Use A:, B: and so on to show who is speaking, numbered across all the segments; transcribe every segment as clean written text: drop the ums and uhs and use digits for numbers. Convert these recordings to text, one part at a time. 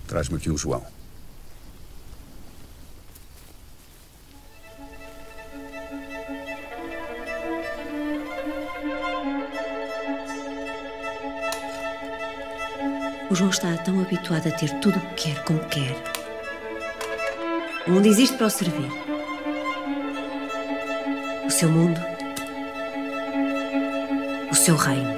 A: Traz-me aqui o João.
B: O João está tão habituado a ter tudo o que quer, como quer. O mundo existe para o servir. O seu mundo. O seu reino.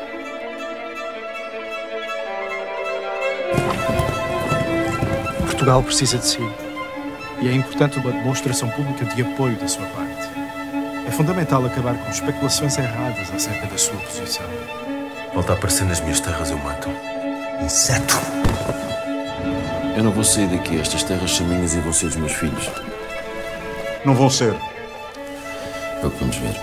C: Portugal precisa de si. E é importante uma demonstração pública de apoio da sua parte. É fundamental acabar com especulações erradas acerca da sua posição.
D: Volta a aparecer nas minhas terras, eu mato.
A: Inseto!
D: Eu não vou sair daqui. Estas terras são minhas e vão ser dos meus filhos.
E: Não vão ser.
D: É o que vamos ver.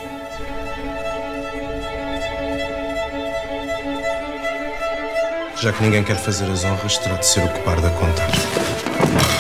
F: Já que ninguém quer fazer as honras, terá de ser o que parda a contar.